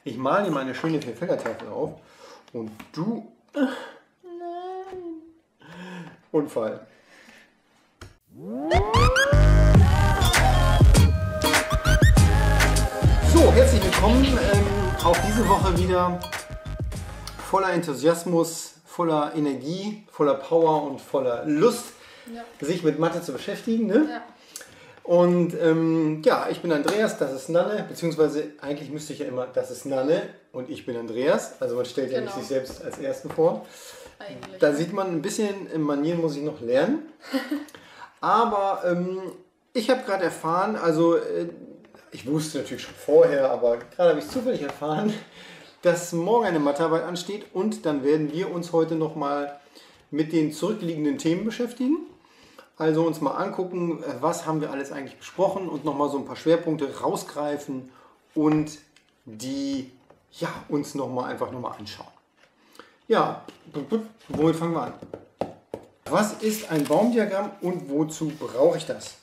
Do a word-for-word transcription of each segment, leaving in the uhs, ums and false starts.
Ich male dir mal eine schöne Vierfeldertafel auf und du... Nein. Unfall. So, herzlich willkommen. Ähm, auch diese Woche wieder voller Enthusiasmus, voller Energie, voller Power und voller Lust, Ja. sich mit Mathe zu beschäftigen. Ne? Ja. Und ähm, ja, ich bin Andreas, das ist Nanne, beziehungsweise eigentlich müsste ich ja immer, das ist Nanne und ich bin Andreas. Also man stellt ja Genau. nicht sich selbst als Ersten vor. Eigentlich. Da sieht man, ein bisschen in Manieren muss ich noch lernen. Aber ähm, ich habe gerade erfahren, also äh, ich wusste natürlich schon vorher, aber gerade habe ich zufällig erfahren, dass morgen eine Mathearbeit ansteht und dann werden wir uns heute nochmal mit den zurückliegenden Themen beschäftigen. Also uns mal angucken, was haben wir alles eigentlich besprochen und nochmal so ein paar Schwerpunkte rausgreifen und die ja, uns nochmal einfach nochmal anschauen. Ja, womit fangen wir an? Was ist ein Baumdiagramm und wozu brauche ich das?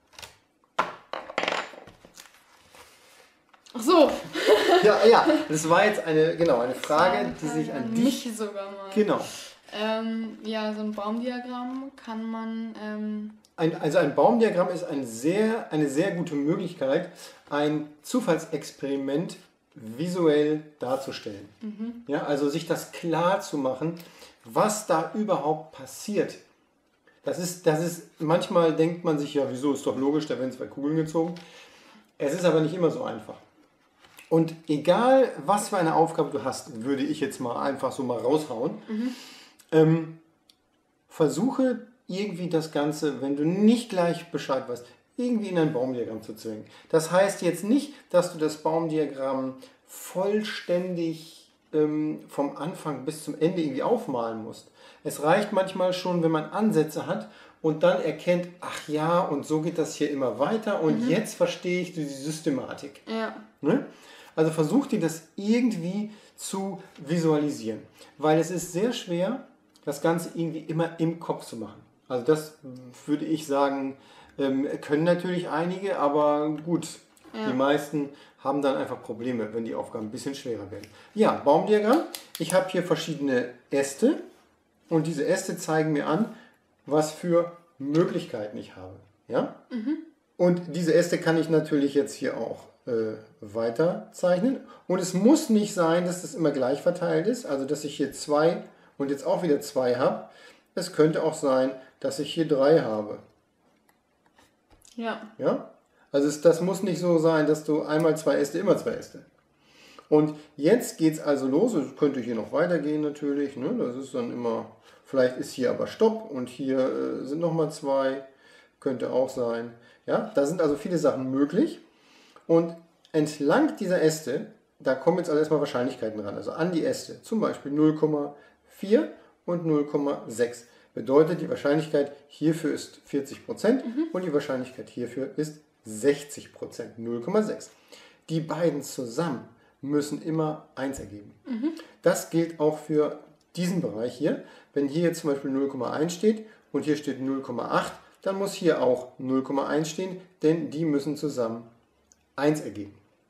Ach so. Ja, ja, das war jetzt eine, genau, eine Frage, die sich an dich... Mich sogar mal. Genau. Ähm, ja, so ein Baumdiagramm kann man... Ähm, Ein, also ein Baumdiagramm ist ein sehr, eine sehr gute Möglichkeit, ein Zufallsexperiment visuell darzustellen. mhm. Ja, also sich das klar zu machen, was da überhaupt passiert. Das ist, das ist, manchmal denkt man sich, ja, wieso, ist doch logisch, da werden zwei Kugeln gezogen. Es ist aber nicht immer so einfach. Und egal, was für eine Aufgabe du hast, würde ich jetzt mal einfach so mal raushauen, Mhm. ähm, versuche irgendwie das Ganze, wenn du nicht gleich Bescheid weißt, irgendwie in ein Baumdiagramm zu zwingen. Das heißt jetzt nicht, dass du das Baumdiagramm vollständig ähm, vom Anfang bis zum Ende irgendwie aufmalen musst. Es reicht manchmal schon, wenn man Ansätze hat und dann erkennt, ach ja, und so geht das hier immer weiter und Mhm. jetzt verstehe ich die Systematik. Ja. Ne? Also versuch dir das irgendwie zu visualisieren, weil es ist sehr schwer, das Ganze irgendwie immer im Kopf zu machen. Also das würde ich sagen, ähm, können natürlich einige, aber gut, Ja. die meisten haben dann einfach Probleme, wenn die Aufgaben ein bisschen schwerer werden. Ja, Baumdiagramm. Ich habe hier verschiedene Äste und diese Äste zeigen mir an, was für Möglichkeiten ich habe. Ja? Mhm. Und diese Äste kann ich natürlich jetzt hier auch äh, weiter zeichnen. Und es muss nicht sein, dass das immer gleich verteilt ist, also dass ich hier zwei und jetzt auch wieder zwei habe. Es könnte auch sein, dass ich hier drei habe. Ja. Ja? Also es, das muss nicht so sein, dass du einmal zwei Äste, immer zwei Äste. Und jetzt geht es also los. Es könnte hier noch weitergehen natürlich. Ne? Das ist dann immer, vielleicht ist hier aber Stopp und hier äh, sind nochmal zwei. Könnte auch sein. Ja? Da sind also viele Sachen möglich. Und entlang dieser Äste, da kommen jetzt also erstmal Wahrscheinlichkeiten ran. Also an die Äste. Zum Beispiel null Komma vier und null Komma sechs. Bedeutet, die Wahrscheinlichkeit hierfür ist vierzig Prozent Mhm. und die Wahrscheinlichkeit hierfür ist sechzig Prozent, null Komma sechs. Die beiden zusammen müssen immer eins ergeben. Mhm. Das gilt auch für diesen Bereich hier. Wenn hier jetzt zum Beispiel null Komma eins steht und hier steht null Komma acht, dann muss hier auch null Komma eins stehen, denn die müssen zusammen eins ergeben.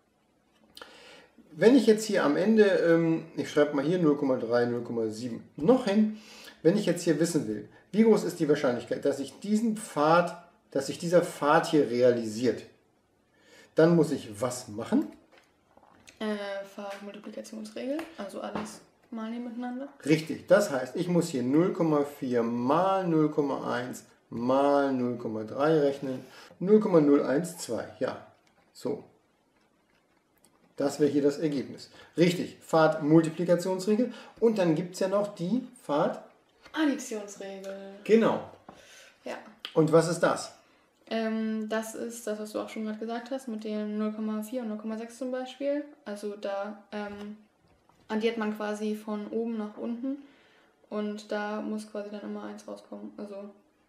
Wenn ich jetzt hier am Ende, ähm, ich schreibe mal hier null Komma drei, null Komma sieben noch hin, wenn ich jetzt hier wissen will, wie groß ist die Wahrscheinlichkeit, dass sich diesen Pfad, dass sich dieser Pfad hier realisiert, dann muss ich was machen? Äh, Pfadmultiplikationsregel, also alles mal nebeneinander. Richtig, das heißt, ich muss hier null Komma vier mal null Komma eins mal null Komma drei rechnen, null Komma null eins zwei, ja, so. Das wäre hier das Ergebnis. Richtig, Pfadmultiplikationsregel und dann gibt es ja noch die Pfad... Additionsregel. Genau. Ja. Und was ist das? Ähm, das ist das, was du auch schon gerade gesagt hast, mit den null Komma vier und null Komma sechs zum Beispiel. Also da ähm, addiert man quasi von oben nach unten und da muss quasi dann immer eins rauskommen. Also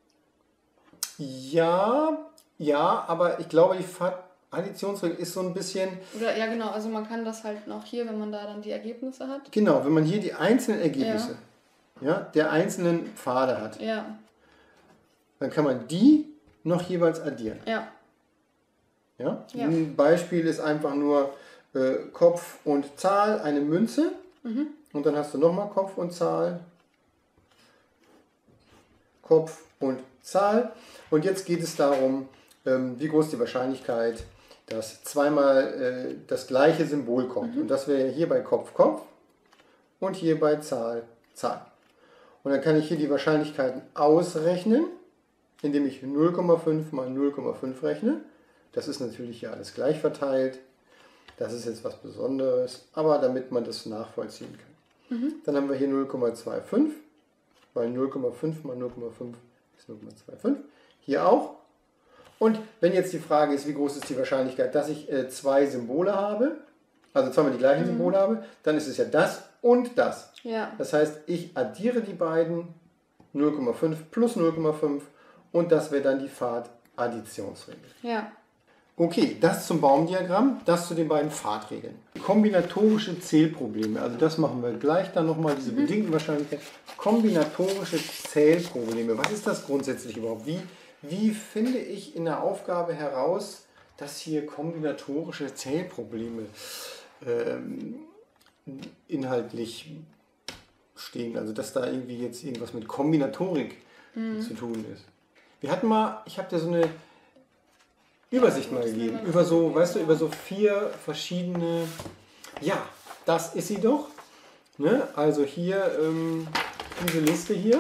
Ja, ja, aber ich glaube, die Pfad-Additionsregel ist so ein bisschen... Oder ja genau, also man kann das halt noch hier, wenn man da dann die Ergebnisse hat. Genau, wenn man hier die einzelnen Ergebnisse ja. Ja, der einzelnen Pfade hat, Ja. dann kann man die noch jeweils addieren. Ja. Ja? Ja. Ein Beispiel ist einfach nur, äh, Kopf und Zahl, eine Münze. Mhm. Und dann hast du nochmal Kopf und Zahl. Kopf und Zahl. Und jetzt geht es darum, ähm, wie groß die Wahrscheinlichkeit, dass zweimal äh, das gleiche Symbol kommt. Mhm. Und das wäre hier bei Kopf, Kopf und hier bei Zahl, Zahl. Und dann kann ich hier die Wahrscheinlichkeiten ausrechnen, indem ich null Komma fünf mal null Komma fünf rechne. Das ist natürlich hier alles gleich verteilt. Das ist jetzt was Besonderes, aber damit man das nachvollziehen kann. Mhm. Dann haben wir hier null Komma fünfundzwanzig, weil null Komma fünf mal null Komma fünf ist null Komma fünfundzwanzig. Hier auch. Und wenn jetzt die Frage ist, wie groß ist die Wahrscheinlichkeit, dass ich äh, zwei Symbole habe, also zweimal die gleichen mhm. Symbole habe, dann ist es ja das und das. Ja. Das heißt, ich addiere die beiden, null Komma fünf plus null Komma fünf, und das wäre dann die Pfadadditionsregel. Ja. Okay, das zum Baumdiagramm, das zu den beiden Pfadregeln. Kombinatorische Zählprobleme, also das machen wir gleich dann nochmal, diese mhm. bedingten Wahrscheinlichkeiten. Kombinatorische Zählprobleme, was ist das grundsätzlich überhaupt? Wie, wie finde ich in der Aufgabe heraus, dass hier kombinatorische Zählprobleme ähm, inhaltlich stehen? Also dass da irgendwie jetzt irgendwas mit Kombinatorik mhm. zu tun ist. Wir hatten mal, ich habe dir so eine Übersicht mal gegeben, über so, weißt du, über so vier verschiedene, ja, das ist sie doch. Ne? Also hier, ähm, diese Liste hier.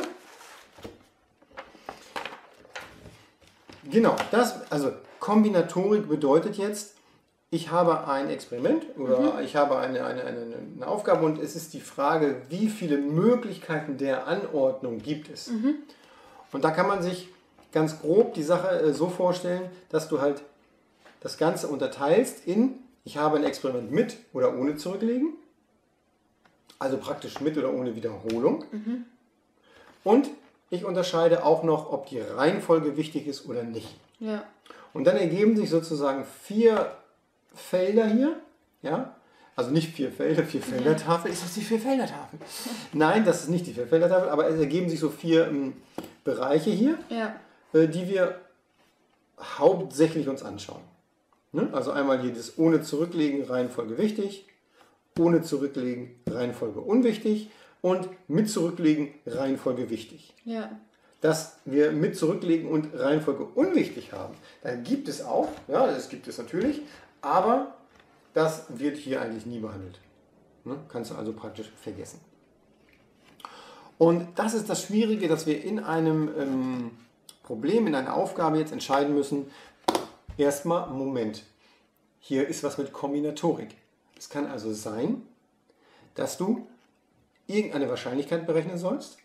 Genau, das, also Kombinatorik bedeutet jetzt, ich habe ein Experiment oder mhm. ich habe eine, eine, eine, eine Aufgabe und es ist die Frage, wie viele Möglichkeiten der Anordnung gibt es. Mhm. Und da kann man sich ganz grob die Sache so vorstellen, dass du halt das Ganze unterteilst in, ich habe ein Experiment mit oder ohne zurücklegen, also praktisch mit oder ohne Wiederholung. Mhm. Und ich unterscheide auch noch, ob die Reihenfolge wichtig ist oder nicht. Ja. Und dann ergeben sich sozusagen vier Felder hier, ja, also nicht vier Felder, vier Feldertafel, ist das die Vierfeldertafel? Nein, das ist nicht die Vierfeldertafel, aber es ergeben sich so vier ähm, Bereiche hier. Ja. Die wir hauptsächlich uns anschauen. Also einmal hier das ohne Zurücklegen, Reihenfolge wichtig, ohne Zurücklegen, Reihenfolge unwichtig und mit Zurücklegen, Reihenfolge wichtig. Ja. Dass wir mit Zurücklegen und Reihenfolge unwichtig haben, dann gibt es auch, ja, das gibt es natürlich, aber das wird hier eigentlich nie behandelt. Kannst du also praktisch vergessen. Und das ist das Schwierige, dass wir in einem ähm, Problem, in einer Aufgabe jetzt entscheiden müssen, erstmal, Moment, hier ist was mit Kombinatorik. Es kann also sein, dass du irgendeine Wahrscheinlichkeit berechnen sollst,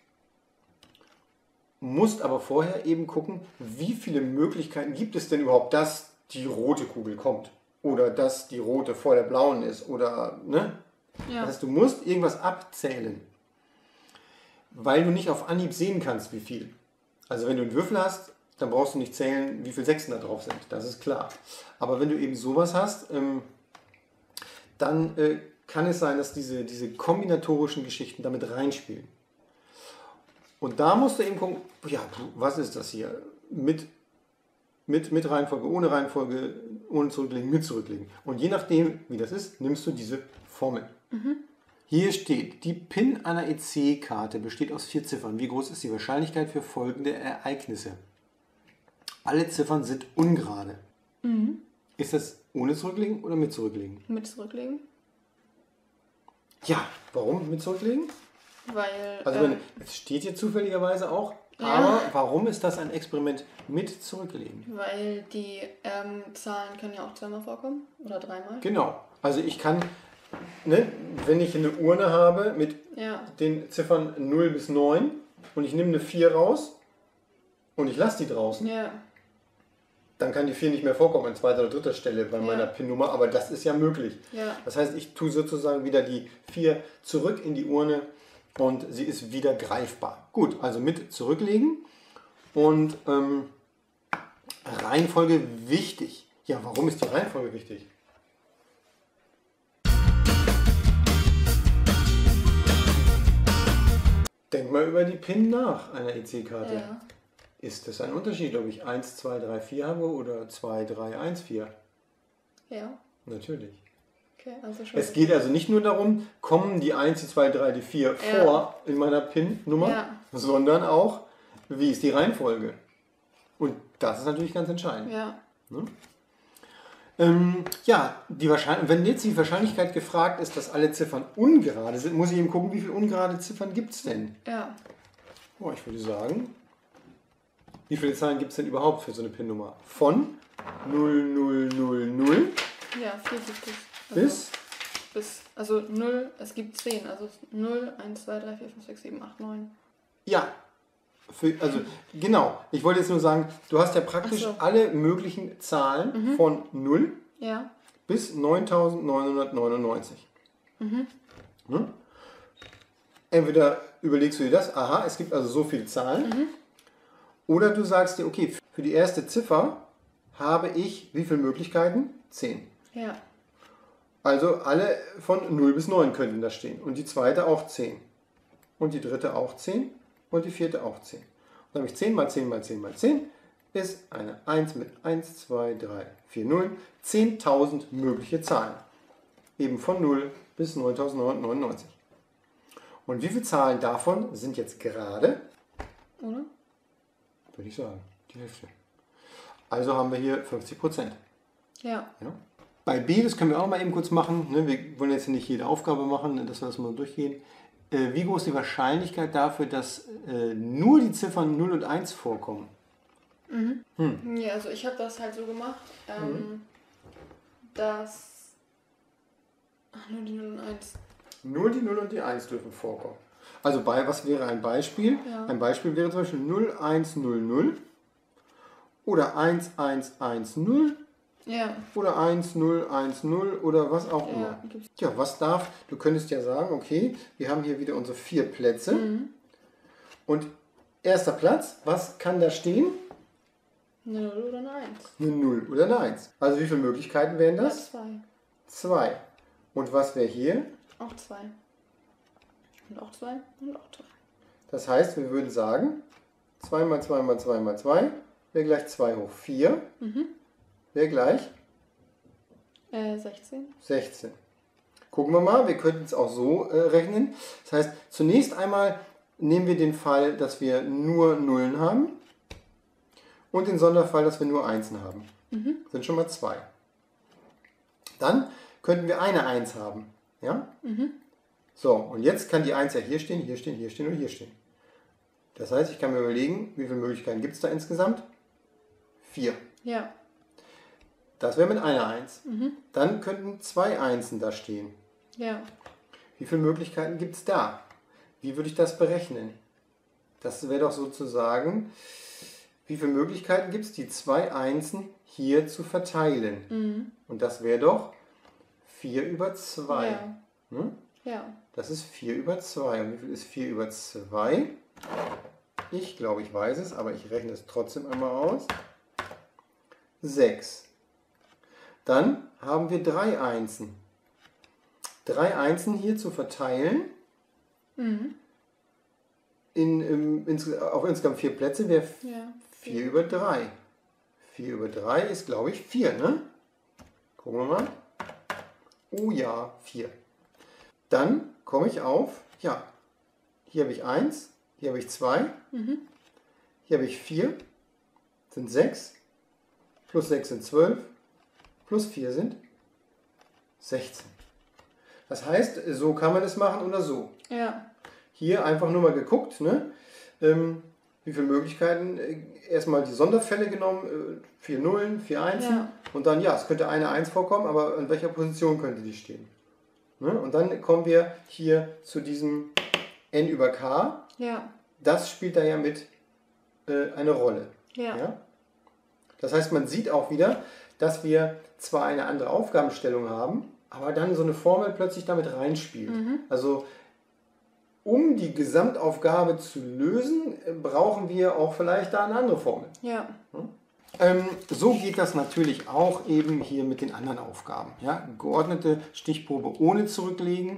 musst aber vorher eben gucken, wie viele Möglichkeiten gibt es denn überhaupt, dass die rote Kugel kommt oder dass die rote vor der blauen ist oder, ne? Ja. Das heißt, du musst irgendwas abzählen, weil du nicht auf Anhieb sehen kannst, wie viel. Also wenn du einen Würfel hast, dann brauchst du nicht zählen, wie viele Sechsen da drauf sind. Das ist klar. Aber wenn du eben sowas hast, ähm, dann äh, kann es sein, dass diese, diese kombinatorischen Geschichten damit reinspielen. Und da musst du eben gucken, ja, was ist das hier? Mit, mit, mit Reihenfolge, ohne Reihenfolge, ohne Zurücklegen, mit Zurücklegen. Und je nachdem, wie das ist, nimmst du diese Formel. Mhm. Hier steht, die PIN einer E C-Karte besteht aus vier Ziffern. Wie groß ist die Wahrscheinlichkeit für folgende Ereignisse? Alle Ziffern sind ungerade. Mhm. Ist das ohne Zurücklegen oder mit Zurücklegen? Mit Zurücklegen. Ja, warum mit Zurücklegen? Weil... Also ähm, es steht hier zufälligerweise auch, ja. aber warum ist das ein Experiment mit Zurücklegen? Weil die ähm, Zahlen können ja auch zweimal vorkommen oder dreimal. Genau, also ich kann... Ne, wenn ich eine Urne habe mit ja. den Ziffern null bis neun und ich nehme eine vier raus und ich lasse die draußen, ja. dann kann die vier nicht mehr vorkommen an zweiter oder dritter Stelle bei ja. meiner PIN-Nummer, aber das ist ja möglich. Ja. Das heißt, ich tue sozusagen wieder die vier zurück in die Urne und sie ist wieder greifbar. Gut, also mit zurücklegen und ähm, Reihenfolge wichtig. Ja, warum ist die Reihenfolge wichtig? Denk mal über die PIN nach einer E C-Karte. Ja. Ist das ein Unterschied, ob ich eins, zwei, drei, vier habe oder zwei, drei, eins, vier? Ja. Natürlich. Okay, also schon. Es geht also nicht nur darum, kommen die eins, die zwei, die drei, die vier Ja. vor in meiner PIN-Nummer, Ja. sondern auch, wie ist die Reihenfolge. Und das ist natürlich ganz entscheidend. Ja. Ne? Ähm, ja, die Wahrscheinlich wenn jetzt die Wahrscheinlichkeit gefragt ist, dass alle Ziffern ungerade sind, muss ich eben gucken, wie viele ungerade Ziffern gibt es denn? Ja. Oh, ich würde sagen, wie viele Zahlen gibt es denn überhaupt für so eine PIN-Nummer? Von null null null null Ja, vier gibt es. Also bis, bis. Also null, es gibt zehn. Also null, eins, zwei, drei, vier, fünf, sechs, sieben, acht, neun. ja, für, also genau, ich wollte jetzt nur sagen, du hast ja praktisch Ach so. alle möglichen Zahlen von null Ja. bis neuntausendneunhundertneunundneunzig. Mhm. Ne? Entweder überlegst du dir das, aha, es gibt also so viele Zahlen, Mhm. oder du sagst dir, okay, für die erste Ziffer habe ich wie viele Möglichkeiten? zehn. Ja. Also alle von null bis neun könnten da stehen. Und die zweite auch zehn. Und die dritte auch zehn. Und die vierte auch zehn. Und dann habe ich zehn mal zehn mal zehn mal zehn ist eine eins mit eins, zwei, drei, vier Nullen. zehntausend mögliche Zahlen. Eben von null bis neuntausendneunhundertneunundneunzig. Und wie viele Zahlen davon sind jetzt gerade? Oder? Würde ich sagen, die Hälfte. Also haben wir hier fünfzig Prozent. Ja. Ja. Bei B, das können wir auch mal eben kurz machen. Ne? Wir wollen jetzt nicht jede Aufgabe machen, dass wir das mal durchgehen. Äh, wie groß ist die Wahrscheinlichkeit dafür, dass äh, nur die Ziffern null und eins vorkommen? Mhm. Hm. Ja, also ich habe das halt so gemacht, ähm, mhm. dass... Ach, nur die null und eins. Nur die null und die eins dürfen vorkommen. Also bei, was wäre ein Beispiel? Ja. Ein Beispiel wäre zum Beispiel null eins null null oder eins eins eins null. Ja. Oder eins null eins null oder was auch Ja, immer. gibt's. Ja, was darf, du könntest ja sagen, okay, wir haben hier wieder unsere vier Plätze. Mhm. Und erster Platz, was kann da stehen? Eine null oder eine eins. Eine null oder eine eins. Also wie viele Möglichkeiten wären Ja, das? zwei. Zwei. Und was wäre hier? Auch zwei. Und auch zwei und auch zwei. Das heißt, wir würden sagen, zwei mal zwei mal zwei mal zwei wäre gleich zwei hoch vier. Mhm. Wäre gleich Äh, sechzehn. sechzehn. Gucken wir mal, wir könnten es auch so äh, rechnen. Das heißt, zunächst einmal nehmen wir den Fall, dass wir nur Nullen haben und den Sonderfall, dass wir nur Einsen haben. Mhm. Das sind schon mal zwei. Dann könnten wir eine eins haben. Ja? Mhm. So, und jetzt kann die eins ja hier stehen, hier stehen, hier stehen und hier stehen. Das heißt, ich kann mir überlegen, wie viele Möglichkeiten gibt es da insgesamt? Vier. Ja. Das wäre mit einer eins. Mhm. Dann könnten zwei Einsen da stehen. Ja. Wie viele Möglichkeiten gibt es da? Wie würde ich das berechnen? Das wäre doch sozusagen, wie viele Möglichkeiten gibt es, die zwei Einsen hier zu verteilen? Mhm. Und das wäre doch vier über zwei. Ja. Hm? Ja. Das ist vier über zwei. Und wie viel ist vier über zwei? Ich glaube, ich weiß es, aber ich rechne es trotzdem einmal aus. sechs. Dann haben wir drei Einsen. Drei Einsen hier zu verteilen. Mhm. In, in, in, auf insgesamt vier Plätze wäre Ja. vier über drei. vier über drei ist, glaube ich, vier, ne? Gucken wir mal. Oh ja, vier. Dann komme ich auf, ja, hier habe ich eins, hier habe ich zwei, Mhm. hier habe ich vier, sind sechs, plus sechs sind zwölf, plus vier sind sechzehn. Das heißt, so kann man es machen oder so. Ja. Hier einfach nur mal geguckt, ne? ähm, wie viele Möglichkeiten. Erstmal die Sonderfälle genommen, äh, vier Nullen, vier Einsen. Ja. Und dann, ja, es könnte eine eins vorkommen, aber an welcher Position könnte die stehen? Ne? Und dann kommen wir hier zu diesem n über k. Ja. Das spielt da ja mit äh, eine Rolle. Ja. Ja? Das heißt, man sieht auch wieder, dass wir zwar eine andere Aufgabenstellung haben, aber dann so eine Formel plötzlich damit reinspielt. Mhm. Also um die Gesamtaufgabe zu lösen, brauchen wir auch vielleicht da eine andere Formel. Ja. Ähm, so geht das natürlich auch eben hier mit den anderen Aufgaben. Ja? Geordnete Stichprobe ohne zurücklegen.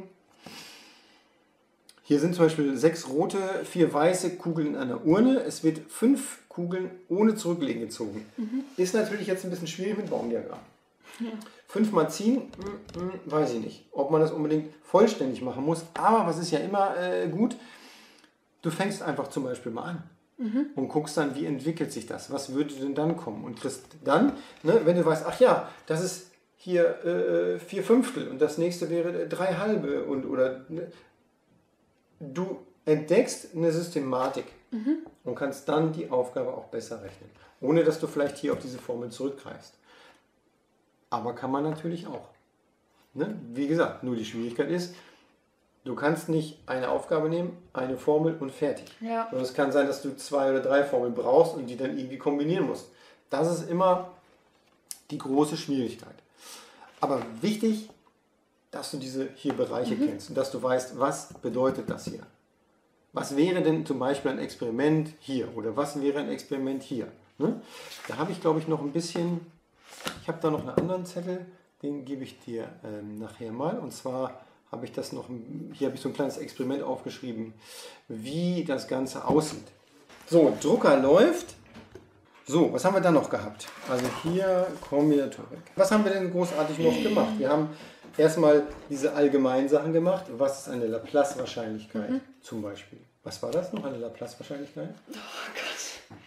Hier sind zum Beispiel sechs rote, vier weiße Kugeln in einer Urne. Es wird fünf Kugeln ohne Zurücklegen gezogen. Mhm. Ist natürlich jetzt ein bisschen schwierig mit Baumdiagramm. Ja. Fünfmal ziehen, mm, mm, weiß ich nicht, ob man das unbedingt vollständig machen muss. Aber was ist ja immer äh, gut, du fängst einfach zum Beispiel mal an. Mhm. Und guckst dann, wie entwickelt sich das, was würde denn dann kommen und kriegst dann, ne, wenn du weißt, ach ja, das ist hier äh, vier Fünftel und das nächste wäre drei halbe und oder ne, du entdeckst eine Systematik mhm. und kannst dann die Aufgabe auch besser rechnen, ohne dass du vielleicht hier auf diese Formel zurückgreifst. Aber kann man natürlich auch. Ne? Wie gesagt, nur die Schwierigkeit ist, du kannst nicht eine Aufgabe nehmen, eine Formel und fertig. Ja. Und es kann sein, dass du zwei oder drei Formeln brauchst und die dann irgendwie kombinieren musst. Das ist immer die große Schwierigkeit. Aber wichtig, dass du diese hier Bereiche mhm. kennst und dass du weißt, was bedeutet das hier. Was wäre denn zum Beispiel ein Experiment hier oder was wäre ein Experiment hier? Ne? Da habe ich, glaube ich, noch ein bisschen, ich habe da noch einen anderen Zettel, den gebe ich dir ähm, nachher mal. Und zwar habe ich das noch, hier habe ich so ein kleines Experiment aufgeschrieben, wie das Ganze aussieht. So, Drucker läuft. So, was haben wir da noch gehabt? Also hier Kombinatorik. Was haben wir denn großartig noch gemacht? Wir haben erstmal diese allgemeinen Sachen gemacht. Was ist eine Laplace-Wahrscheinlichkeit mhm. zum Beispiel? Was war das noch, eine Laplace-Wahrscheinlichkeit? Oh Gott.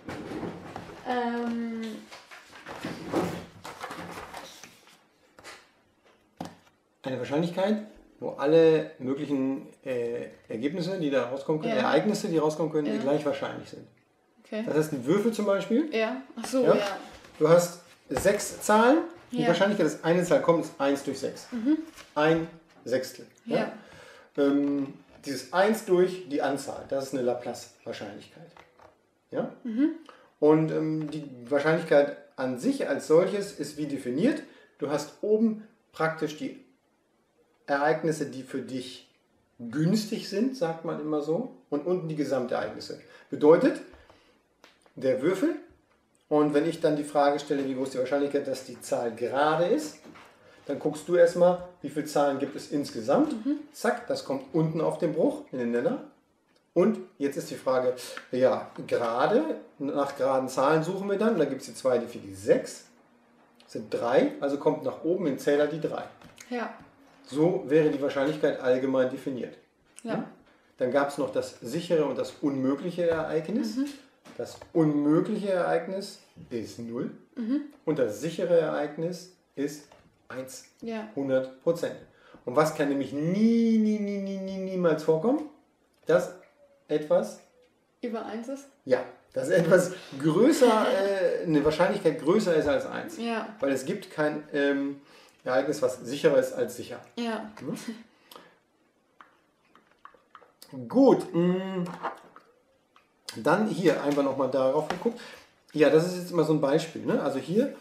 Ähm... Eine Wahrscheinlichkeit, wo alle möglichen äh, Ergebnisse, die da rauskommen können, ja. Ereignisse, die rauskommen können, ja. die gleich wahrscheinlich sind. Okay. Das heißt, ein Würfel zum Beispiel. Ja, ach so, ja. ja. Du hast sechs Zahlen. Die ja. Wahrscheinlichkeit, dass eine Zahl kommt, ist eins durch sechs. Mhm. Ein Sechstel. Ja. ja. Ähm, dieses eins durch die Anzahl, das ist eine Laplace-Wahrscheinlichkeit. Ja? Mhm. Und ähm, die Wahrscheinlichkeit an sich als solches ist wie definiert. Du hast oben praktisch die Ereignisse, die für dich günstig sind, sagt man immer so, und unten die Gesamtereignisse. Bedeutet, der Würfel, und wenn ich dann die Frage stelle, wie groß die Wahrscheinlichkeit, dass die Zahl gerade ist, dann guckst du erstmal, wie viele Zahlen gibt es insgesamt. Mhm. Zack, das kommt unten auf den Bruch, in den Nenner. Und jetzt ist die Frage, ja, gerade, nach geraden Zahlen suchen wir dann, da gibt es die zwei, die vier, die sechs, sind drei, also kommt nach oben im Zähler die drei. Ja. So wäre die Wahrscheinlichkeit allgemein definiert. Ja. Ja? Dann gab es noch das sichere und das unmögliche Ereignis. Mhm. Das unmögliche Ereignis ist null mhm. und das sichere Ereignis ist eins. Ja. hundert Prozent. Und was kann nämlich nie, nie, nie, nie, nie, niemals vorkommen? Dass etwas über eins ist? Ja, dass etwas größer, äh, eine Wahrscheinlichkeit größer ist als eins. Ja. Weil es gibt kein ähm, Ereignis, was sicherer ist als sicher. Ja. Hm? Gut. Mh. Dann hier einfach nochmal darauf geguckt. Ja, das ist jetzt immer so ein Beispiel. Ne? Also hier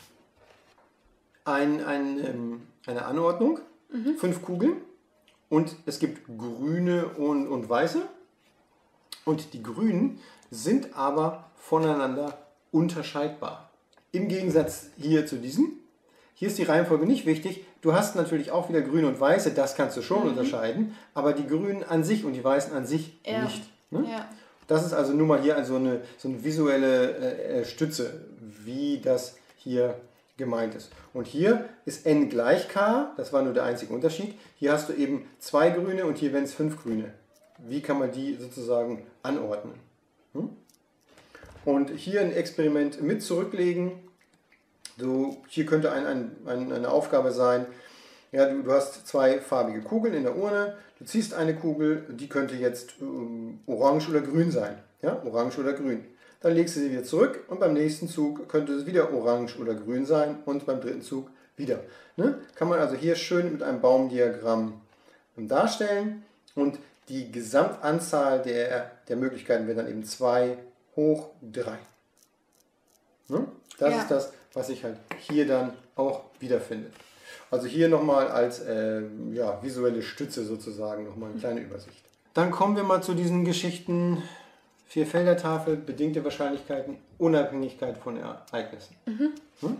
ein, ein, ähm, eine Anordnung, mhm. fünf Kugeln und es gibt grüne und, und weiße. Und die grünen sind aber voneinander unterscheidbar. Im Gegensatz hier zu diesen. Hier ist die Reihenfolge nicht wichtig. Du hast natürlich auch wieder grüne und weiße, das kannst du schon mhm. unterscheiden, aber die grünen an sich und die weißen an sich ja. nicht. Ne? Ja. Das ist also nur mal hier also eine, so eine visuelle äh, Stütze, wie das hier gemeint ist. Und hier ist n gleich k, das war nur der einzige Unterschied. Hier hast du eben zwei grüne und hier wären es fünf grüne. Wie kann man die sozusagen anordnen? Hm? Und hier ein Experiment mit zurücklegen. So, hier könnte ein, ein, ein, eine Aufgabe sein, ja, du, du hast zwei farbige Kugeln in der Urne, du ziehst eine Kugel, die könnte jetzt ähm, orange oder grün sein. Ja, orange oder grün. Dann legst du sie wieder zurück und beim nächsten Zug könnte es wieder orange oder grün sein und beim dritten Zug wieder. Ne? Kann man also hier schön mit einem Baumdiagramm darstellen und die Gesamtanzahl der, der Möglichkeiten wäre dann eben zwei hoch drei. Ne? Das ja. ist das, was sich halt hier dann auch wiederfindet. Also hier nochmal als äh, ja, visuelle Stütze sozusagen nochmal eine kleine Übersicht. Dann kommen wir mal zu diesen Geschichten Vierfeldertafel, bedingte Wahrscheinlichkeiten, Unabhängigkeit von Ereignissen. Mhm. Hm?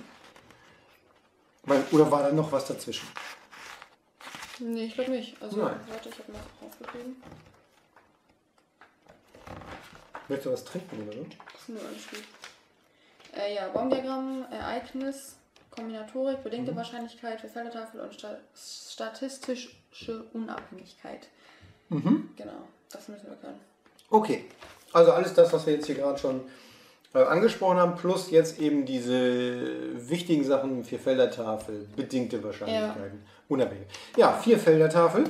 Oder war da noch was dazwischen? Nee, ich glaube nicht. Also, Nein. warte, ich habe noch aufgeschrieben. Willst du was trinken oder so? Das ist nur alles gut. Äh, ja, Baumdiagramm, Ereignis, Kombinatorik, bedingte Mhm. Wahrscheinlichkeit für Feldertafel und sta statistische Unabhängigkeit. Mhm. Genau, das müssen wir können. Okay, also alles das, was wir jetzt hier gerade schon äh, angesprochen haben, plus jetzt eben diese wichtigen Sachen, Vierfeldertafel, bedingte Wahrscheinlichkeiten, ja. Unabhängig. Ja, Vierfeldertafel.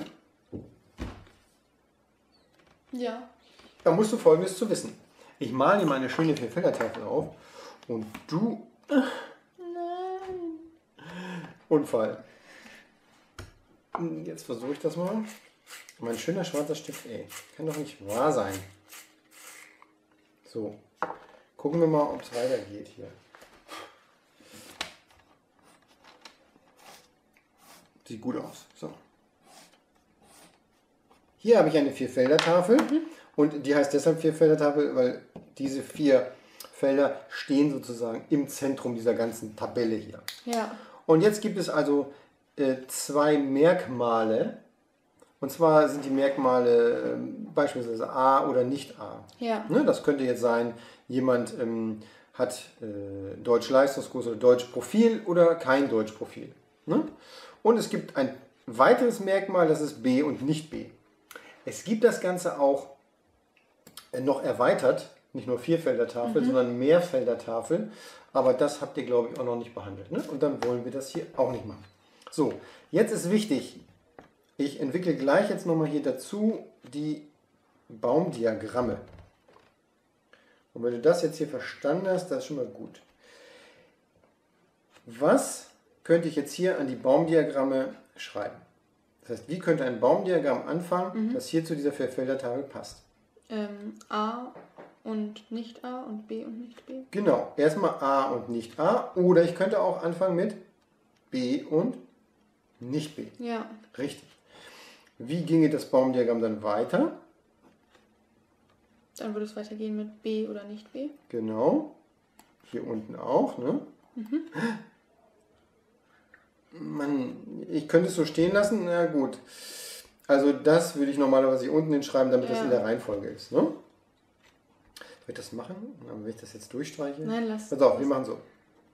Ja. Da musst du Folgendes zu wissen. Ich male dir mal eine schöne Vierfeldertafel auf und du... Nein. Unfall. Jetzt versuche ich das mal. Mein schöner schwarzer Stift, ey. Kann doch nicht wahr sein. So. Gucken wir mal, ob es weitergeht hier. Sieht gut aus. So. Hier habe ich eine Vierfeldertafel. Mhm. Und die heißt deshalb Vierfeldertafel, weil diese vier Felder stehen sozusagen im Zentrum dieser ganzen Tabelle hier. Ja. Und jetzt gibt es also äh, zwei Merkmale. Und zwar sind die Merkmale äh, beispielsweise A oder nicht A. Ja. Ne, das könnte jetzt sein, jemand ähm, hat äh, Deutsch-Leistungskurs oder Deutsch-Profil oder kein Deutsch-Profil. Ne? Und es gibt ein weiteres Merkmal, das ist B und nicht B. Es gibt das Ganze auch äh, noch erweitert, nicht nur Vierfeldertafel, mhm. sondern Mehrfeldertafel. Aber das habt ihr, glaube ich, auch noch nicht behandelt. Ne? Und dann wollen wir das hier auch nicht machen. So, jetzt ist wichtig, ich entwickle gleich jetzt nochmal hier dazu die Baumdiagramme. Und wenn du das jetzt hier verstanden hast, das ist schon mal gut. Was könnte ich jetzt hier an die Baumdiagramme schreiben? Das heißt, wie könnte ein Baumdiagramm anfangen, mhm. das hier zu dieser Vierfeldertafel passt? Ähm, A und nicht A und B und nicht B. Genau, erstmal A und nicht A. Oder ich könnte auch anfangen mit B und nicht B. Ja. Richtig. Wie ginge das Baumdiagramm dann weiter? Dann würde es weitergehen mit B oder nicht B. Genau. Hier unten auch, ne? Mhm. Man, ich könnte es so stehen lassen, na gut. Also das würde ich normalerweise hier unten hinschreiben, damit ja. das in der Reihenfolge ist, ne? Soll ich das machen? Wenn ich das jetzt durchstreiche? Nein, lass. Pass auf, wir machen so.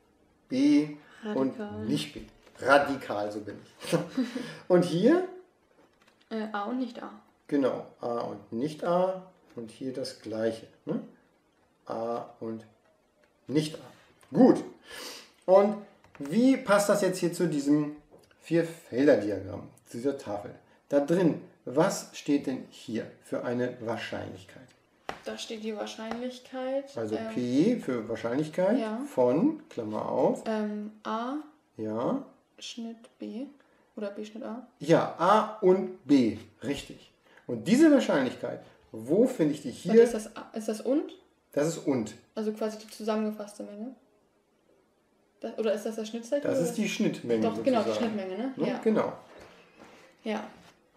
B Radikal. Und nicht B. Radikal, so bin ich. Und hier? Äh, A und nicht A. Genau, A und nicht A. Und hier das gleiche. Ne? A und nicht A. Gut. Und wie passt das jetzt hier zu diesem Vierfelder-Diagramm, zu dieser Tafel? Da drin, was steht denn hier für eine Wahrscheinlichkeit? Da steht die Wahrscheinlichkeit. Also ähm, P für Wahrscheinlichkeit ja. von, Klammer auf. Ähm, A. Ja. Schnitt B. Oder B Schnitt A. Ja, A und B. Richtig. Und diese Wahrscheinlichkeit, wo finde ich die hier? Und ist das, ist das und? Das ist und. Also quasi die zusammengefasste Menge. Das, oder ist das das Schnittzeichen? Das ist die Schnittmenge. Doch, sozusagen. genau, die Schnittmenge, ne? Ne? Ja. Genau. Ja.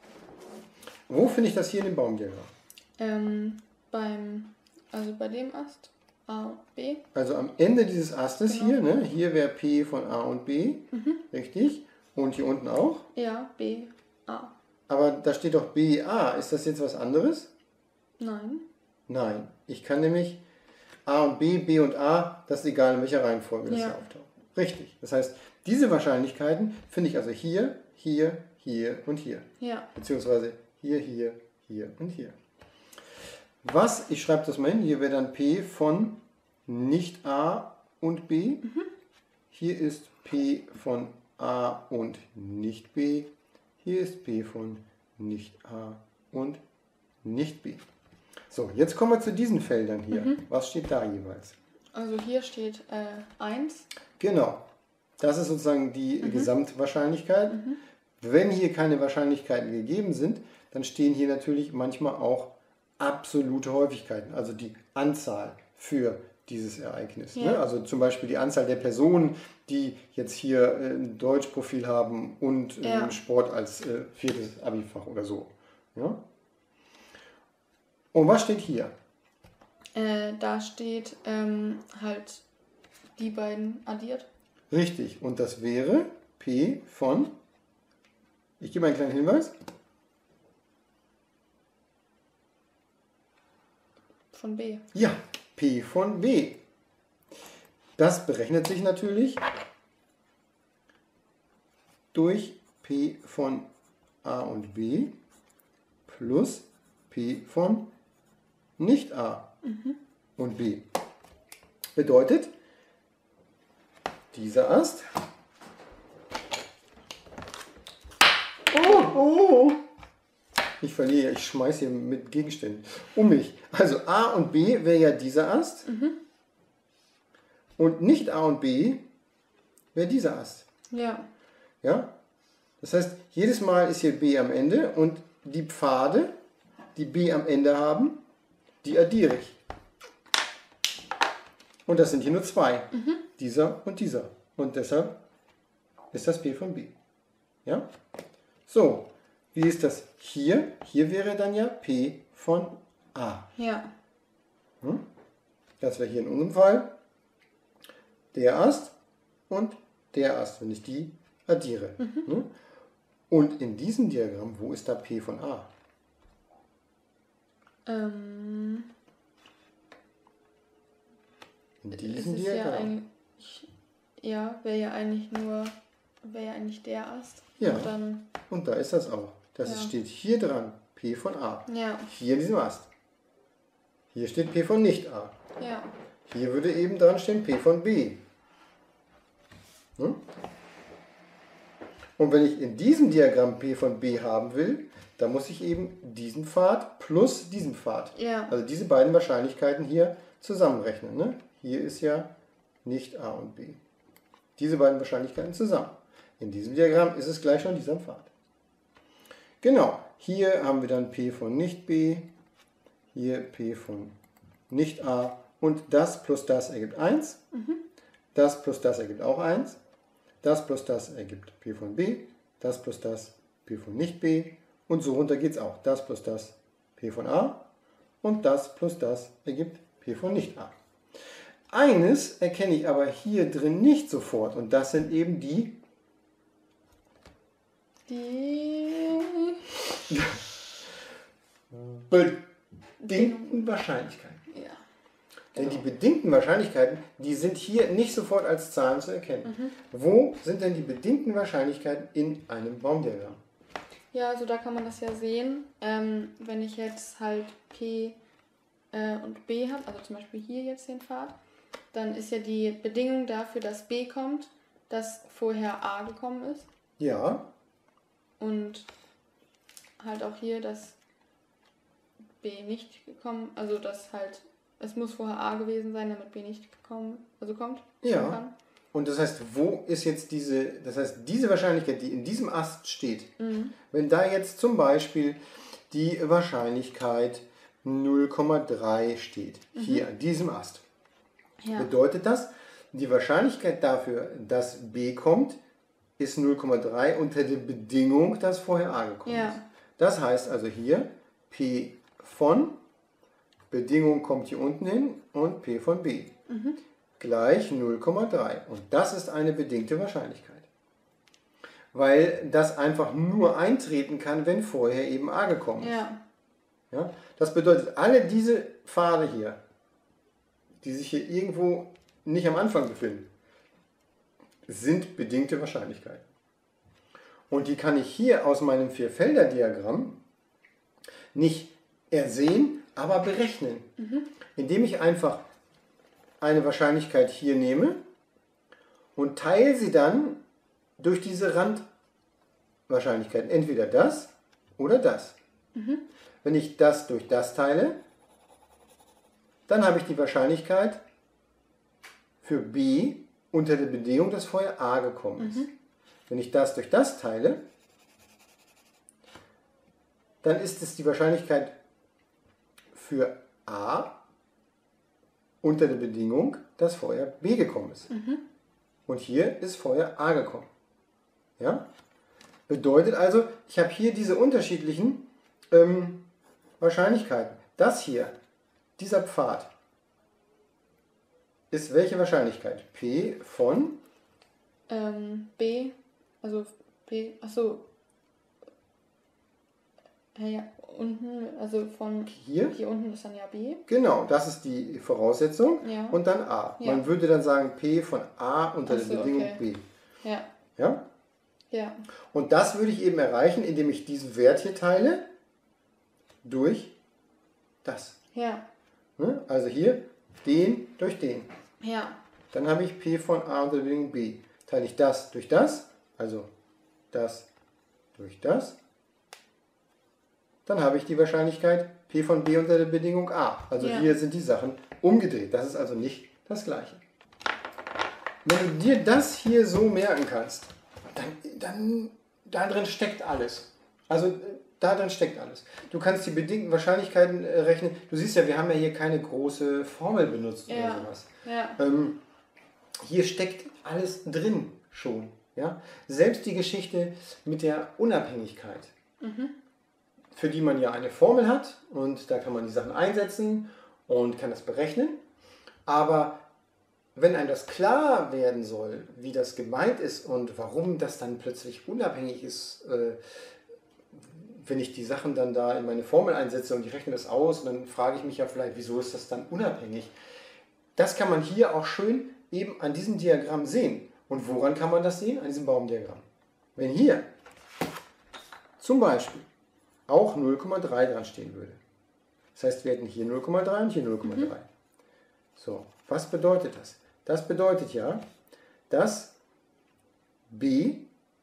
Wo finde ich das hier in dem Baumdiagramm? Ähm, beim, also bei dem Ast A und B. Also am Ende dieses Astes genau. hier, ne? Hier wäre P von A und B. Mhm. Richtig. Und hier unten auch? Ja, B, A. Aber da steht doch B, A. Ist das jetzt was anderes? Nein. Nein. Ich kann nämlich A und B, B und A, das ist egal in welcher Reihenfolge das ja. hier auftaucht. Richtig. Das heißt, diese Wahrscheinlichkeiten finde ich also hier, hier, hier und hier. Ja. Beziehungsweise hier, hier, hier und hier. Was, ich schreibe das mal hin, hier wäre dann P von nicht A und B. Mhm. Hier ist P von A und nicht B. Hier ist P von nicht A und nicht B. So, jetzt kommen wir zu diesen Feldern hier. Mhm. Was steht da jeweils? Also hier steht äh, eins. Genau. Das ist sozusagen die mhm. Gesamtwahrscheinlichkeit. Mhm. Wenn hier keine Wahrscheinlichkeiten gegeben sind, dann stehen hier natürlich manchmal auch absolute Häufigkeiten, also die Anzahl für dieses Ereignis. Ja. Ne? Also zum Beispiel die Anzahl der Personen, die jetzt hier ein Deutschprofil haben und ja. im Sport als äh, viertes Abifach oder so. Ja? Und was steht hier? Äh, da steht ähm, halt die beiden addiert. Richtig, und das wäre P von, ich gebe einen kleinen Hinweis. Von B. Ja, P von B. Das berechnet sich natürlich durch P von A und B plus P von nicht A mhm. und B. Bedeutet, dieser Ast. Oh, oh. Ich verliere, ich schmeiße hier mit Gegenständen um mich. Also A und B wäre ja dieser Ast. Mhm. Und nicht A und B wäre dieser Ast. Ja. Ja? Das heißt, jedes Mal ist hier B am Ende und die Pfade, die B am Ende haben, die addiere ich. Und das sind hier nur zwei. Mhm. Dieser und dieser. Und deshalb ist das P von B. Ja? So, wie ist das hier? Hier wäre dann ja P von A. Ja. Hm? Das wäre hier in unserem Fall der Ast und der Ast, wenn ich die addiere. Mhm. Hm? Und in diesem Diagramm, wo ist da P von A? Ähm, in diesem es ist Diagramm. Ja, eigentlich, ja wäre ja eigentlich nur, wäre ja eigentlich der Ast. Ja, und, dann, und da ist das auch. Das ja. steht hier dran, P von A. Ja. Hier in diesem Ast. Hier steht P von nicht A. Ja. Hier würde eben dran stehen P von B. Hm? Und wenn ich in diesem Diagramm P von B haben will, dann muss ich eben diesen Pfad plus diesen Pfad. Ja. Also diese beiden Wahrscheinlichkeiten hier zusammenrechnen. Ne? Hier ist ja nicht A und B. Diese beiden Wahrscheinlichkeiten zusammen. In diesem Diagramm ist es gleich schon dieser Pfad. Genau, hier haben wir dann P von nicht B, hier P von nicht A und das plus das ergibt eins, mhm. das plus das ergibt auch eins, das plus das ergibt P von B, das plus das P von nicht B und so runter geht es auch. Das plus das P von A und das plus das ergibt P von nicht A. Eines erkenne ich aber hier drin nicht sofort und das sind eben die Die bedingten Wahrscheinlichkeiten. Ja. Denn die bedingten Wahrscheinlichkeiten, die sind hier nicht sofort als Zahlen zu erkennen. Mhm. Wo sind denn die bedingten Wahrscheinlichkeiten in einem Baumdiagramm? Ja, also da kann man das ja sehen. Ähm, wenn ich jetzt halt P äh, und B habe, also zum Beispiel hier jetzt den Pfad, dann ist ja die Bedingung dafür, dass B kommt, dass vorher A gekommen ist. Ja. Und halt auch hier, dass B nicht gekommen, also dass halt, es muss vorher A gewesen sein, damit B nicht gekommen, also kommt. Ja. Kann. Und das heißt, wo ist jetzt diese, das heißt, diese Wahrscheinlichkeit, die in diesem Ast steht, mhm. wenn da jetzt zum Beispiel die Wahrscheinlichkeit null Komma drei steht, mhm. hier an diesem Ast, ja. bedeutet das, die Wahrscheinlichkeit dafür, dass B kommt, ist null Komma drei unter der Bedingung, dass vorher A gekommen ja. ist. Das heißt also hier P von, Bedingung kommt hier unten hin und P von B mhm. gleich null Komma drei. Und das ist eine bedingte Wahrscheinlichkeit. Weil das einfach nur eintreten kann, wenn vorher eben A gekommen ist. Ja. Ja? Das bedeutet, alle diese Pfade hier, die sich hier irgendwo nicht am Anfang befinden, sind bedingte Wahrscheinlichkeiten. Und die kann ich hier aus meinem Vierfelder-Diagramm nicht ersehen, aber berechnen. Mhm. Indem ich einfach eine Wahrscheinlichkeit hier nehme und teile sie dann durch diese Randwahrscheinlichkeiten. Entweder das oder das. Mhm. Wenn ich das durch das teile, dann habe ich die Wahrscheinlichkeit für B unter der Bedingung, dass vorher A gekommen ist. Mhm. Wenn ich das durch das teile, dann ist es die Wahrscheinlichkeit für A unter der Bedingung, dass vorher B gekommen ist. Mhm. Und hier ist vorher A gekommen. Ja? Bedeutet also, ich habe hier diese unterschiedlichen ähm, Wahrscheinlichkeiten. Das hier, dieser Pfad, ist welche Wahrscheinlichkeit? P von? Ähm, B, also B, achso, ja, unten, also von hier? hier unten ist dann ja B. Genau, das ist die Voraussetzung. Ja. Und dann A. Ja. Man würde dann sagen P von A unter Achso, der Bedingung okay. B. Ja. Ja? Ja. Und das würde ich eben erreichen, indem ich diesen Wert hier teile durch das. Ja. Ne? Also hier den durch den. Ja. Dann habe ich P von A unter der Bedingung B. Teile ich das durch das, also das durch das, dann habe ich die Wahrscheinlichkeit P von B unter der Bedingung A. Also Ja. hier sind die Sachen umgedreht. Das ist also nicht das Gleiche. Wenn du dir das hier so merken kannst, dann, dann da drin steckt alles. Also da drin steckt alles. Du kannst die bedingten Wahrscheinlichkeiten äh, rechnen. Du siehst ja, wir haben ja hier keine große Formel benutzt Ja. oder sowas. Ja. Ähm, hier steckt alles drin schon. Ja? Selbst die Geschichte mit der Unabhängigkeit, Mhm. für die man ja eine Formel hat und da kann man die Sachen einsetzen und kann das berechnen. Aber wenn einem das klar werden soll, wie das gemeint ist und warum das dann plötzlich unabhängig ist, äh, wenn ich die Sachen dann da in meine Formel einsetze und ich rechne das aus, dann frage ich mich ja vielleicht, wieso ist das dann unabhängig? Das kann man hier auch schön eben an diesem Diagramm sehen. Und woran kann man das sehen? An diesem Baumdiagramm. Wenn hier zum Beispiel auch null Komma drei dran stehen würde. Das heißt, wir hätten hier null Komma drei und hier null Komma drei. Mhm. So, was bedeutet das? Das bedeutet ja, dass B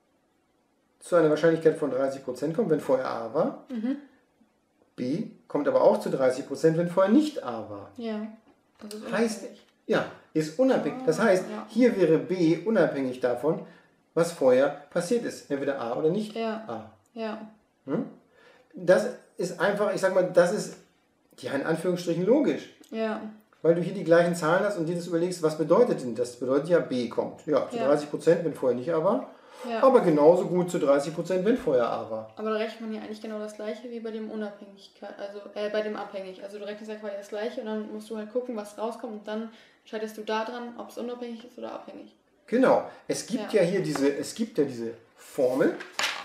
zu einer Wahrscheinlichkeit von dreißig Prozent kommt, wenn vorher A war. Mhm. B kommt aber auch zu dreißig Prozent, wenn vorher nicht A war. Ja. Das ist heißt, unabhängig. ja, ist unabhängig. Das heißt, Ja. hier wäre B unabhängig davon, was vorher passiert ist. Entweder A oder nicht Ja. A. Ja. Hm? Das ist einfach, ich sag mal, das ist ja in Anführungsstrichen logisch. Ja. Weil du hier die gleichen Zahlen hast und dir das überlegst, was bedeutet denn das? Das bedeutet ja, B kommt. Ja, zu Ja. dreißig Prozent, wenn vorher nicht A war. Ja. Aber genauso gut zu dreißig Prozent, wenn vorher A war. Aber da rechnet man ja eigentlich genau das gleiche wie bei dem Unabhängigkeit, also äh, bei dem abhängig. Also du rechnest ja quasi das gleiche und dann musst du halt gucken, was rauskommt und dann entscheidest du da dran, ob es unabhängig ist oder abhängig. Genau. Es gibt Ja. ja, hier diese, es gibt ja diese Formel.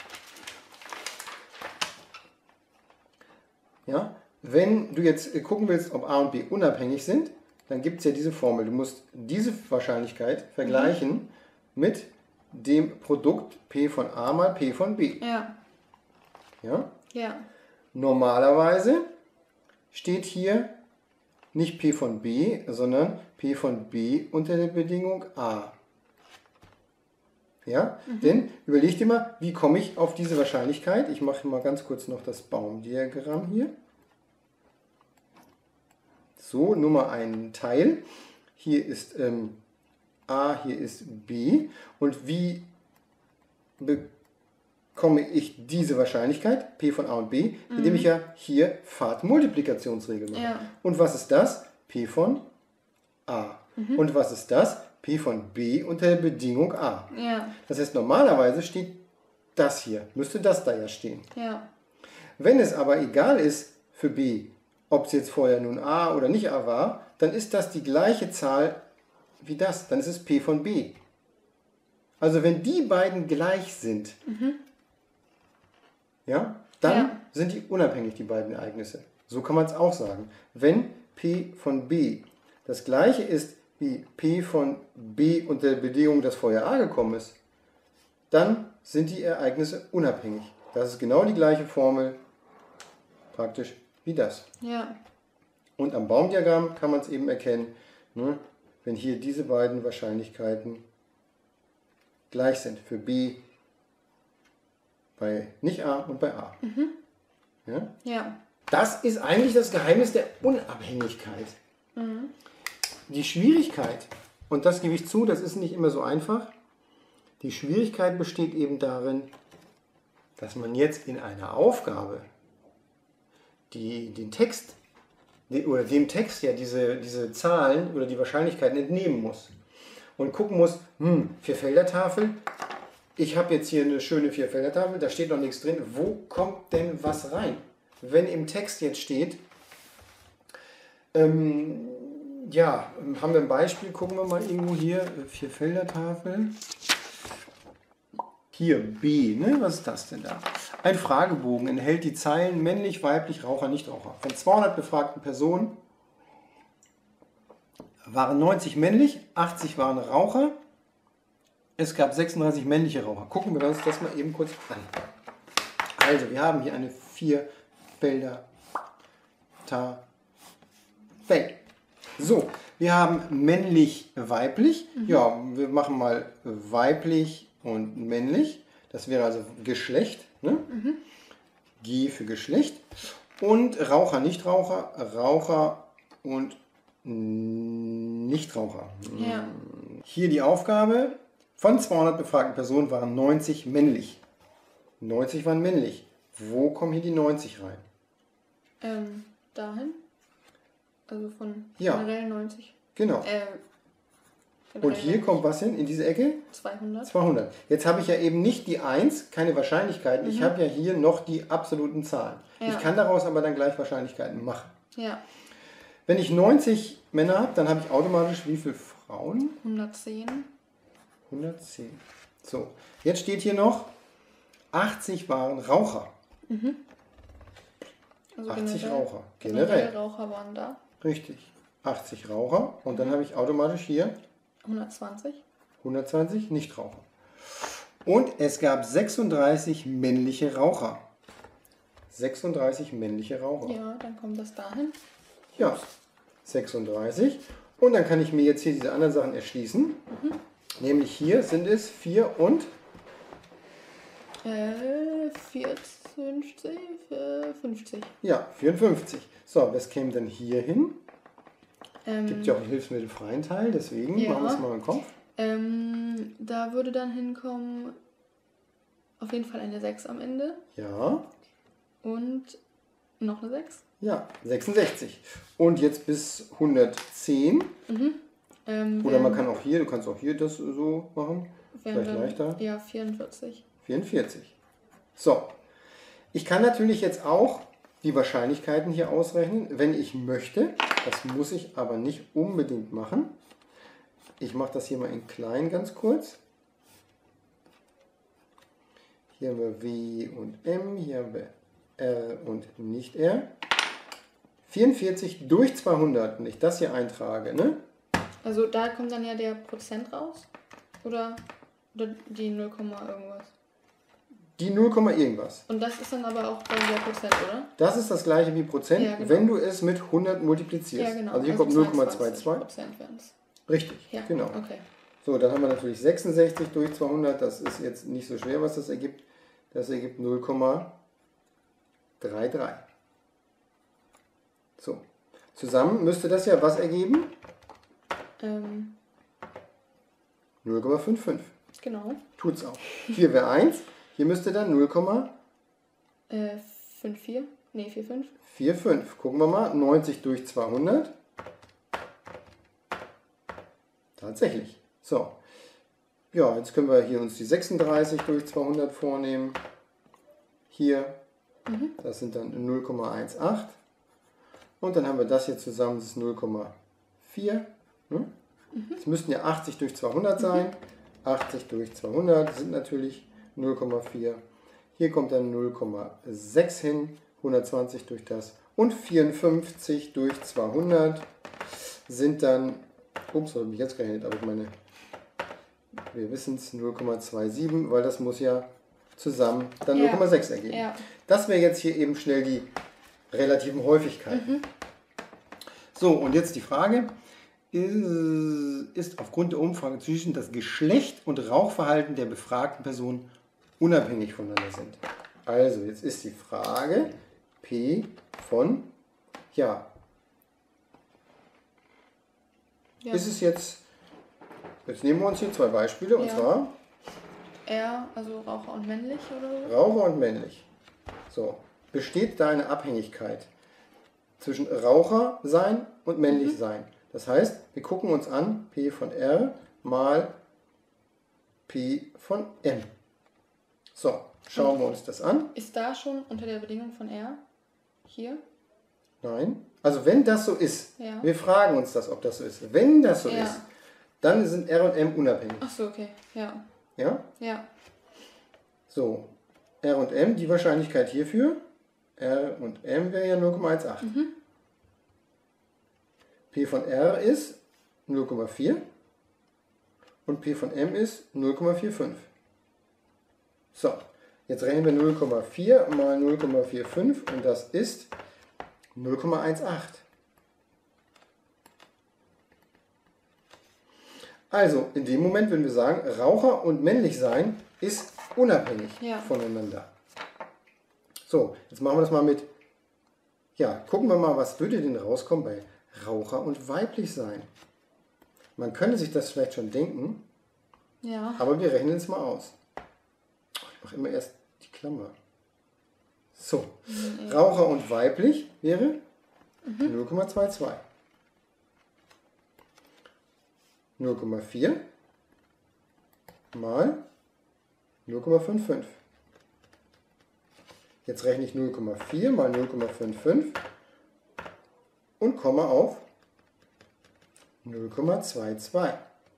Ja, wenn du jetzt gucken willst, ob A und B unabhängig sind, dann gibt es ja diese Formel. Du musst diese Wahrscheinlichkeit vergleichen mhm. mit dem Produkt P von A mal P von B. Ja. Ja? Ja. Normalerweise steht hier nicht P von B, sondern P von B unter der Bedingung A. Ja? Mhm. Denn überleg dir mal, wie komme ich auf diese Wahrscheinlichkeit? Ich mache mal ganz kurz noch das Baumdiagramm hier. So, nur mal einen Teil. Hier ist ähm, A, hier ist B. Und wie bekomme ich diese Wahrscheinlichkeit, P von A und B, mhm. indem ich ja hier Pfadmultiplikationsregel mache. Ja. Und was ist das? P von A. Mhm. Und was ist das? P von B unter der Bedingung A. Ja. Das heißt, normalerweise steht das hier, müsste das da ja stehen. Ja. Wenn es aber egal ist für B, ob es jetzt vorher nun A oder nicht A war, dann ist das die gleiche Zahl wie das. Dann ist es P von B. Also wenn die beiden gleich sind, mhm. ja, dann ja. sind die unabhängig, die beiden Ereignisse. So kann man es auch sagen. Wenn P von B das gleiche ist wie P von B unter der Bedingung, dass vorher A gekommen ist, dann sind die Ereignisse unabhängig. Das ist genau die gleiche Formel praktisch wie das. Ja. Und am Baumdiagramm kann man es eben erkennen, ne, wenn hier diese beiden Wahrscheinlichkeiten gleich sind für B bei nicht A und bei A. Mhm. Ja? Ja. Das ist eigentlich das Geheimnis der Unabhängigkeit. Mhm. Die Schwierigkeit, und das gebe ich zu, das ist nicht immer so einfach, die Schwierigkeit besteht eben darin, dass man jetzt in einer Aufgabe die, den Text oder dem Text ja diese, diese Zahlen oder die Wahrscheinlichkeiten entnehmen muss. Und gucken muss, hm, Vierfeldertafel, ich habe jetzt hier eine schöne Vierfeldertafel, da steht noch nichts drin, wo kommt denn was rein? Wenn im Text jetzt steht, ähm, ja, haben wir ein Beispiel, gucken wir mal irgendwo hier, Vierfeldertafel, hier B, ne? Was ist das denn da? Ein Fragebogen enthält die Zeilen männlich, weiblich, Raucher, Nichtraucher. Von zweihundert befragten Personen waren neunzig männlich, achtzig waren Raucher, es gab sechsunddreißig männliche Raucher. Gucken wir uns das mal eben kurz an. Also, wir haben hier eine Vierfelder Tabelle. So, wir haben männlich, weiblich. Mhm. Ja, wir machen mal weiblich und männlich. Das wäre also Geschlecht. Ne? Mhm. G für Geschlecht. Und Raucher, Nichtraucher, Raucher und Nichtraucher. Ja. Hier die Aufgabe. Von zweihundert befragten Personen waren neunzig männlich. neunzig waren männlich. Wo kommen hier die neunzig rein? Ähm, dahin. Also von ja. generell neunzig. Genau. Äh, Und hier neunzig. Kommt was hin? In diese Ecke? zweihundert. zweihundert. Jetzt habe ich ja eben nicht die eins, keine Wahrscheinlichkeiten. Mhm. Ich habe ja hier noch die absoluten Zahlen. Ja. Ich kann daraus aber dann gleich Wahrscheinlichkeiten machen. Ja. Wenn ich neunzig Männer habe, dann habe ich automatisch wie viele Frauen? hundertzehn. hundertzehn. So, jetzt steht hier noch, achtzig waren Raucher. Mhm. Also achtzig generell, Raucher. Generell. generell Raucher waren da. Richtig. achtzig Raucher. Und mhm. dann habe ich automatisch hier hundertzwanzig. hundertzwanzig Nichtraucher. Und es gab sechsunddreißig männliche Raucher. sechsunddreißig männliche Raucher. Ja, dann kommt das dahin. Ja, sechsunddreißig. Und dann kann ich mir jetzt hier diese anderen Sachen erschließen. Mhm. Nämlich hier sind es vier und äh, vierzig, fünfzig. Ja, vierundfünfzig. So, was käme denn hier hin? Ähm, Gibt ja auch einen hilfsmittelfreien Teil, deswegen ja. machen wir es mal im Kopf. Ähm, da würde dann hinkommen auf jeden Fall eine sechs am Ende. Ja. Und noch eine sechs. Ja, sechsundsechzig. Und jetzt bis hundertzehn. Mhm. Ähm, Oder man kann auch hier, du kannst auch hier das so machen. Vielleicht dann, leichter. Ja, vierundvierzig. vierundvierzig. So. Ich kann natürlich jetzt auch die Wahrscheinlichkeiten hier ausrechnen, wenn ich möchte. Das muss ich aber nicht unbedingt machen. Ich mache das hier mal in klein ganz kurz. Hier haben wir W und M, hier haben wir R und nicht R. vierundvierzig durch zweihundert, wenn ich das hier eintrage, ne? Also da kommt dann ja der Prozent raus? Oder, oder die null, irgendwas? Die null, irgendwas. Und das ist dann aber auch dann der Prozent, oder? Das ist das gleiche wie Prozent, ja, genau. Wenn du es mit hundert multiplizierst. Ja, genau. Also hier also kommt null Komma zweiundzwanzig. Prozent wären es. Richtig, ja, genau. Okay. So, dann haben wir natürlich sechsundsechzig durch zweihundert. Das ist jetzt nicht so schwer, was das ergibt. Das ergibt null Komma dreiunddreißig. So, zusammen müsste das ja was ergeben? Ähm. null Komma fünfundfünfzig. Genau. Tut's auch. vier wäre eins. Hier müsste dann null Komma fünfundvierzig. Nee, vierundvierzig. vierundvierzig. Gucken wir mal. neunzig durch zweihundert. Tatsächlich. So. Ja, jetzt können wir hier uns die sechsunddreißig durch zweihundert vornehmen. Hier. Mhm. Das sind dann null Komma achtzehn. Und dann haben wir das hier zusammen, das ist null Komma vier. Hm? Mhm. Es müssten ja achtzig durch zweihundert sein. Mhm. achtzig durch zweihundert sind natürlich null Komma vier. Hier kommt dann null Komma sechs hin. hundertzwanzig durch das. Und vierundfünfzig durch zweihundert sind dann, ups, habe ich jetzt gerechnet, aber ich meine, wir wissen es, null Komma siebenundzwanzig, weil das muss ja zusammen dann ja. null Komma sechs ergeben. Ja. Das wäre jetzt hier eben schnell die relativen Häufigkeiten. Mhm. So, und jetzt die Frage, ist, ist aufgrund der Umfrage zwischen das Geschlecht und Rauchverhalten der befragten Personen unabhängig voneinander sind. Also, jetzt ist die Frage, P von, ja, ja. Ist es jetzt, jetzt nehmen wir uns hier zwei Beispiele, und ja. zwar R, also Raucher und männlich oder so? Raucher und männlich. So, besteht da eine Abhängigkeit zwischen Raucher sein und männlich mhm. sein? Das heißt, wir gucken uns an, P von R mal P von M. So, schauen und wir uns das an. Ist da schon unter der Bedingung von R? Hier? Nein. Also wenn das so ist, ja. wir fragen uns das, ob das so ist. Wenn das so ja. ist, dann sind R und M unabhängig. Ach so, okay. Ja. Ja? Ja. So, R und M, die Wahrscheinlichkeit hierfür, R und M wäre ja null Komma achtzehn. Mhm. P von R ist null Komma vier und P von M ist null Komma fünfundvierzig. So, jetzt rechnen wir null Komma vier mal null Komma fünfundvierzig und das ist null Komma achtzehn. Also, in dem Moment, wenn wir sagen, Raucher und männlich sein ist unabhängig ja. voneinander. So, jetzt machen wir das mal mit, ja, gucken wir mal, was würde denn rauskommen bei Raucher und weiblich sein. Man könnte sich das vielleicht schon denken, ja. aber wir rechnen es mal aus. Ich mache immer erst die Klammer. So, mhm. Raucher und weiblich wäre mhm. null Komma zweiundzwanzig. null Komma vier mal null Komma fünfundfünfzig. Jetzt rechne ich null Komma vier mal null Komma fünfundfünfzig und komme auf null Komma zweiundzwanzig.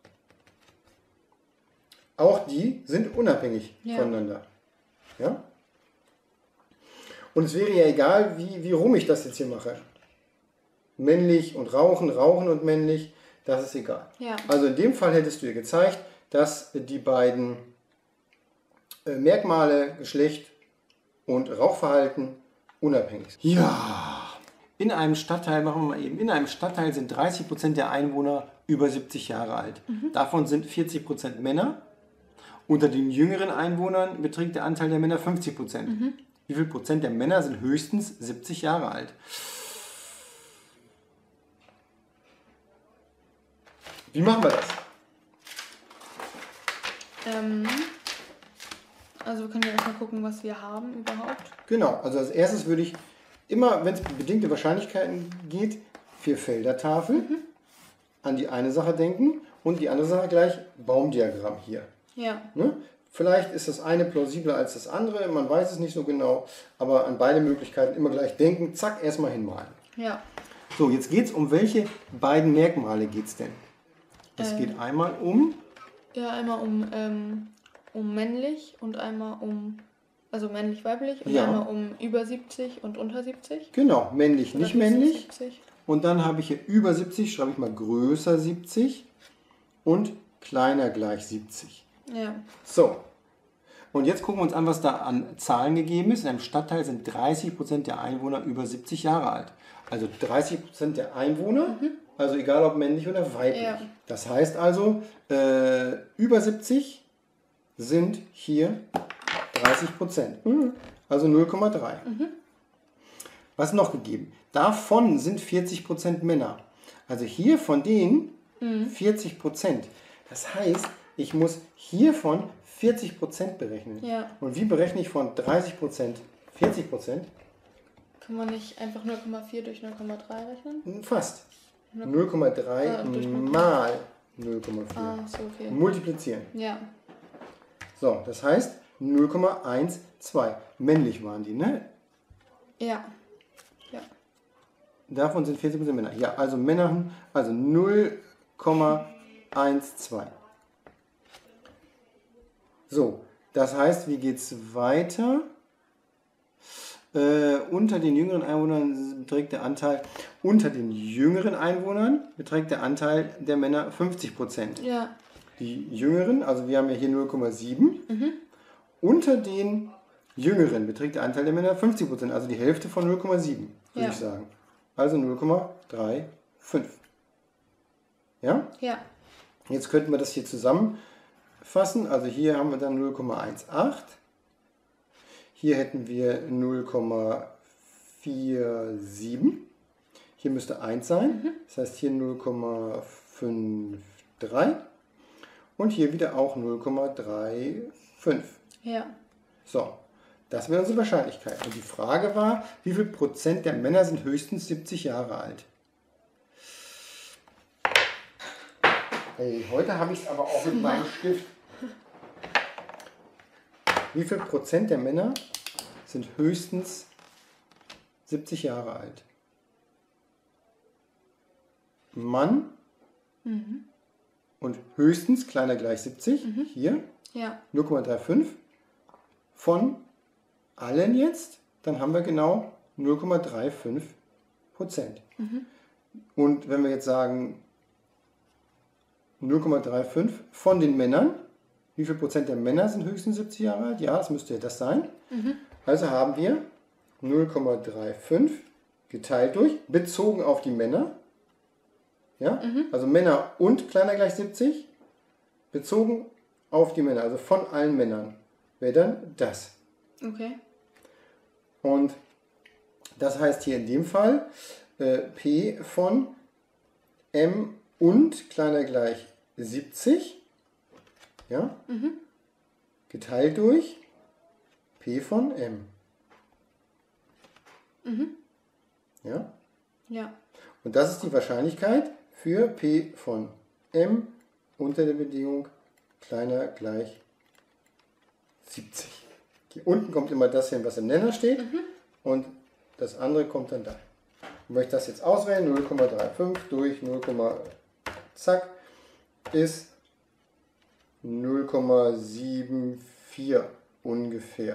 Auch die sind unabhängig ja. voneinander. Ja? Und es wäre ja egal, wie, wie rum ich das jetzt hier mache. Männlich und rauchen, rauchen und männlich. Das ist egal. Ja. Also in dem Fall hättest du dir gezeigt, dass die beiden äh, Merkmale, Geschlecht und Rauchverhalten unabhängig sind. Ja, in einem Stadtteil, machen wir mal eben, in einem Stadtteil sind dreißig Prozent der Einwohner über siebzig Jahre alt. Mhm. Davon sind vierzig Prozent Männer. Unter den jüngeren Einwohnern beträgt der Anteil der Männer fünfzig Prozent. Mhm. Wie viel Prozent der Männer sind höchstens siebzig Jahre alt? Wie machen wir das? Ähm, also wir können ja erstmal gucken, was wir haben überhaupt. Genau, also als erstes würde ich immer, wenn es bedingte Wahrscheinlichkeiten geht, vier Feldertafel mhm. an die eine Sache denken und die andere Sache gleich Baumdiagramm hier. Ja. Ne? Vielleicht ist das eine plausibler als das andere, man weiß es nicht so genau, aber an beide Möglichkeiten immer gleich denken, zack, erstmal hinmalen. Ja. So, jetzt geht es um welche beiden Merkmale geht es denn? Es ähm, geht einmal um... Ja, einmal um, ähm, um männlich und einmal um, also männlich-weiblich und ja. einmal um über siebzig und unter siebzig. Genau, männlich, Oder nicht männlich. siebzig. Und dann habe ich hier über siebzig, schreibe ich mal größer siebzig und kleiner gleich siebzig. Ja. So, und jetzt gucken wir uns an, was da an Zahlen gegeben ist. In einem Stadtteil sind dreißig Prozent der Einwohner über siebzig Jahre alt. Also dreißig Prozent der Einwohner, mhm. also egal ob männlich oder weiblich. Ja. Das heißt also, äh, über siebzig sind hier dreißig Prozent. Mhm. Also null Komma drei. Mhm. Was ist noch gegeben? Davon sind vierzig Prozent Männer. Also hier von denen mhm. vierzig Prozent. Das heißt, ich muss hiervon vierzig Prozent berechnen. Ja. Und wie berechne ich von dreißig Prozent vierzig Prozent? Kann man nicht einfach null Komma vier durch null Komma drei rechnen? Fast. null Komma drei ah, mal null Komma vier. Ah, so, okay. Multiplizieren. Ja. So, das heißt null Komma zwölf. Männlich waren die, ne? Ja. Ja. Davon sind vierzig Prozent Männer. Ja, also Männer, also null Komma zwölf. So, das heißt, wie geht es weiter? Äh, unter den jüngeren Einwohnern beträgt der Anteil, unter den jüngeren Einwohnern beträgt der Anteil der Männer fünfzig Prozent. Ja. Die jüngeren, also wir haben ja hier null Komma sieben. Mhm. Unter den jüngeren beträgt der Anteil der Männer fünfzig Prozent, also die Hälfte von null Komma sieben, würde ja. ich sagen. Also null Komma fünfunddreißig. Ja? Ja. Jetzt könnten wir das hier zusammenfassen. Also hier haben wir dann null Komma achtzehn. Hier hätten wir null Komma siebenundvierzig. Hier müsste eins sein. Mhm. Das heißt hier null Komma dreiundfünfzig. Und hier wieder auch null Komma fünfunddreißig. Ja. So, das wäre unsere Wahrscheinlichkeit. Und die Frage war, wie viel Prozent der Männer sind höchstens siebzig Jahre alt? Hey, heute habe ich es aber auch mit meinem Stift. Wie viel Prozent der Männer sind höchstens siebzig Jahre alt? Mann mhm. und höchstens, kleiner gleich siebzig, mhm. hier ja. null Komma fünfunddreißig von allen jetzt, dann haben wir genau null Komma fünfunddreißig Prozent. Mhm. Und wenn wir jetzt sagen, null Komma fünfunddreißig von den Männern. Wie viel Prozent der Männer sind höchstens siebzig Jahre alt? Ja, das müsste ja das sein. Mhm. Also haben wir null Komma fünfunddreißig geteilt durch, bezogen auf die Männer. Ja? Mhm. Also Männer und kleiner gleich siebzig, bezogen auf die Männer, also von allen Männern, wäre dann das. Okay. Und das heißt hier in dem Fall äh, P von M und kleiner gleich siebzig, ja, mhm. geteilt durch P von M. Mhm. Ja? Ja. Und das ist die Wahrscheinlichkeit für P von M unter der Bedingung kleiner gleich siebzig. Hier unten kommt immer das hin, was im Nenner steht, mhm. und das andere kommt dann da. Ich möchte das jetzt auswählen, null Komma fünfunddreißig durch null, zack, ist null Komma vierundsiebzig ungefähr.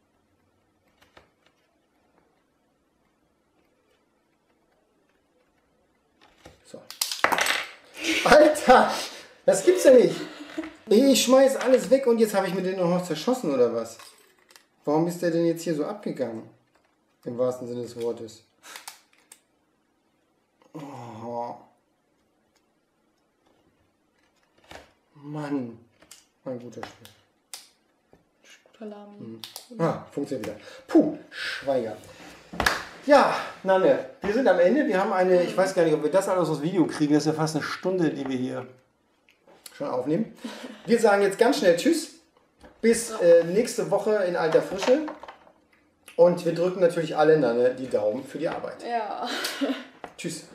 So. Alter, das gibt's ja nicht. Ich schmeiß alles weg und jetzt habe ich mir den noch zerschossen oder was? Warum ist der denn jetzt hier so abgegangen? Im wahrsten Sinne des Wortes. Oh. Mann. Mein guter Spiel. Guter Lami. Hm. Ah, funktioniert wieder. Puh, Schweiger. Ja, Nanne, wir sind am Ende. Wir haben eine, ich weiß gar nicht, ob wir das alles aus Video kriegen. Das ist ja fast eine Stunde, die wir hier schon aufnehmen. Wir sagen jetzt ganz schnell Tschüss. Bis äh, nächste Woche in alter Frische. Und wir drücken natürlich alle Nanne die Daumen für die Arbeit. Ja. Tschüss.